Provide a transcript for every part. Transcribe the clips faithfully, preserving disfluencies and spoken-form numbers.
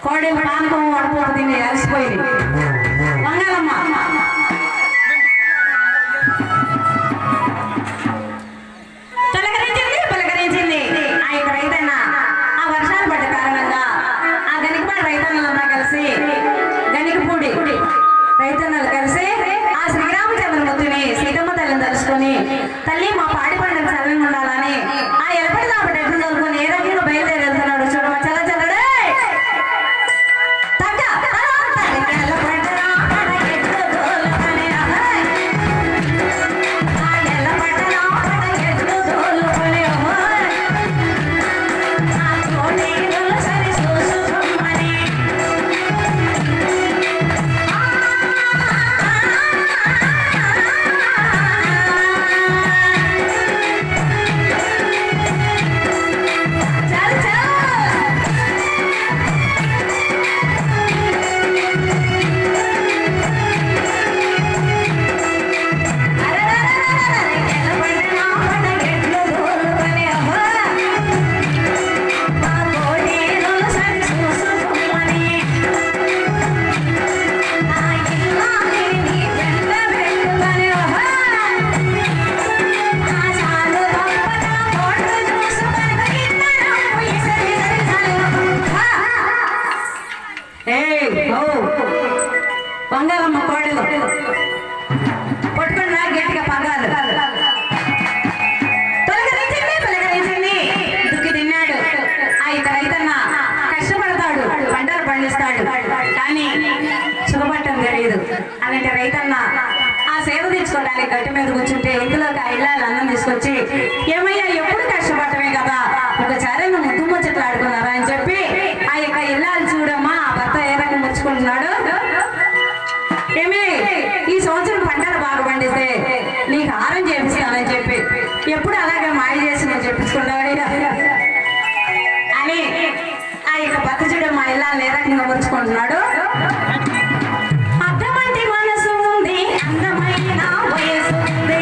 కోడి పానకం వడపోటు తిని అలసిపోయింది. వంగాలమ్మ తొలకరించింది పలకరించింది. ఆ యొక్క రైతన్న ఆ వర్షాలు పడ్డ కారణంగా ఆ గనికపాడు రైతన్నలంతా కలిసి గనికపూడి రైతన్నలు కలిసి ఆ శ్రీరామచంద్రమూర్తిని సీతమ్మ తల్లిని తలుసుకొని తల్లి మా పాడి పండుగ చల్లని ఉండాలని ఆ ఎలపడి దాపటి ఎట్లు తోలుకొని ఏ రకంగా బయలుదేరి వెళ్తున్నాడు చూడమ చల్ల చల్లడే బంగారమ్మ కోడలు పట్టుకున్నా గట్టిగా పగాలు తొలగరించింది తొలగరించింది దుక్కి తిన్నాడు. ఆ ఇక రైతన్న కష్టపడతాడు, పంటలు పండిస్తాడు, కానీ సుఖపట్టం తెలియదు. అలాంటి రైతన్న ఆ సేవ తీసుకోవడానికి గట్టి మీద కూర్చుంటే ఇందులోకి ఆ ఇళ్ళ అన్నం తీసుకొచ్చి ఏమయ్యా ఎప్పుడు కష్టపడటమే కదా ఒకసారి నువ్వు ముద్దు ముచ్చట్లు ఆడుకున్నారా అని చెప్పి ఆ యొక్క ఇళ్ళాలు చూడమ్మా ఆ భర్త ఏ రకంగా ముచ్చుకుంటున్నాడు. ఏమి ఈ సంవత్సరం పంటలు బాగా పండిస్తే నీకు హారం చేపిస్తానని చెప్పి ఎప్పుడు అలాగే మాయ చేసి నువ్వు చెప్పించుకున్నావు అని ఆ యొక్క భర్త చూడ మా ఇళ్ళ ఏ రకంగా ముచ్చుకుంటున్నాడు. అర్థమంటి మనసు ఉంది, అందమైన వయసు ఉంది,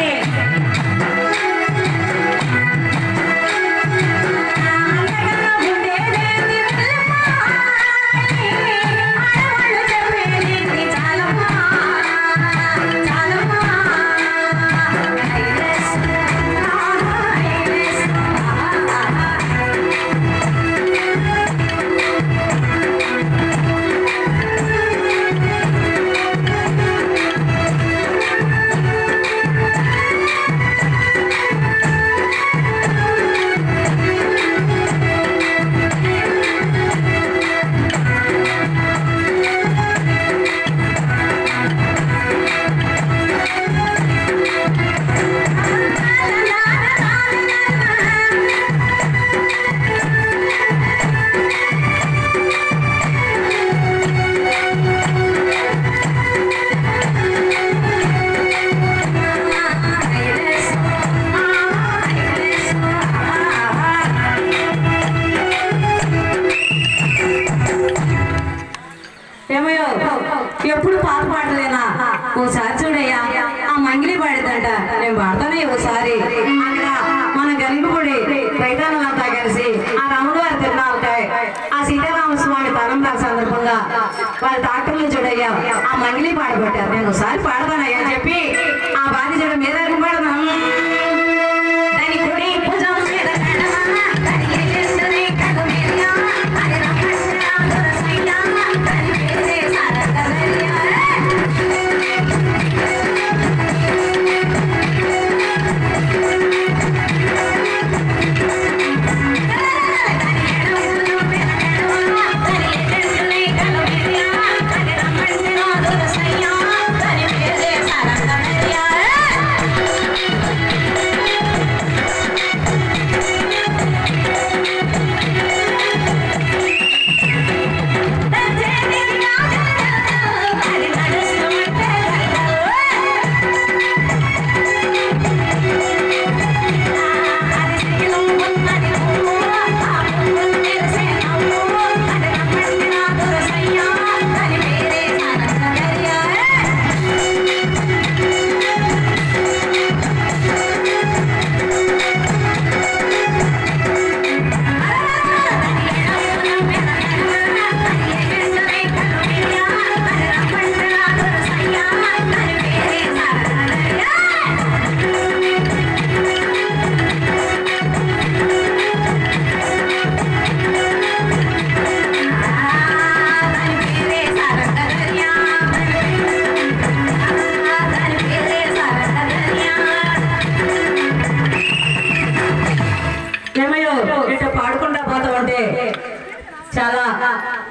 ఎప్పుడు పాత పాటలేనా ఓసారి చూడయ్యా ఆ మంగిలి పాడిద్దంట నేను పాడతానే ఓసారి అక్కడ మన గనికపూడి రైతన్నులంతా కలిసి ఆ రాములవారి తిరునాళ్ళకాయ ఆ సీతారామస్వామి తలంబ్రాల సందర్భంగా వాళ్ళ డాక్టర్లు చూడయ్యా ఆ మంగిలి పాడబట్టారు. నేను ఒకసారి పాడతానయ్యా అని చెప్పి ఆ బాధ చూడ మీద పాడదాం. Yeah.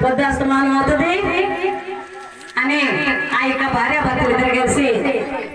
పొద్దు అస్తమానం అవుతుంది అని ఆ యొక్క భార్యాభర్తలు ఇద్దరు కలిసి